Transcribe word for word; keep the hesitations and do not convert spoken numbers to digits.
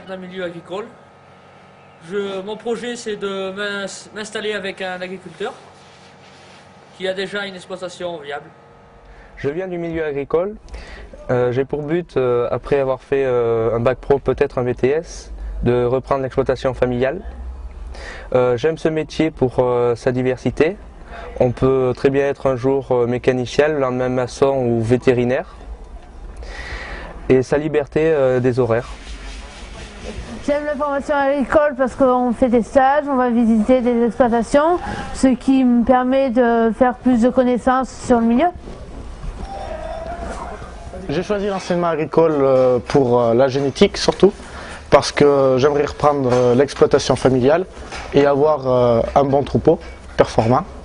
dans le milieu agricole. Je, mon projet, c'est de m'installer avec un agriculteur qui a déjà une exploitation viable. Je viens du milieu agricole. Euh, J'ai pour but, euh, après avoir fait euh, un bac pro, peut-être un B T S, de reprendre l'exploitation familiale. Euh, J'aime ce métier pour euh, sa diversité. On peut très bien être un jour euh, mécanicien, le lendemain maçon ou vétérinaire. Et sa liberté euh, des horaires. J'aime la formation agricole parce qu'on fait des stages, on va visiter des exploitations, ce qui me permet de faire plus de connaissances sur le milieu. J'ai choisi l'enseignement agricole pour la génétique surtout, parce que j'aimerais reprendre l'exploitation familiale et avoir un bon troupeau performant.